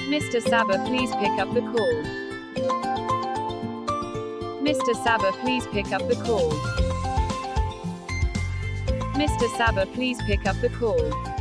Mr. Sabir, please pick up the call. Mr. Sabir, please pick up the call. Mr. Sabir, please pick up the call.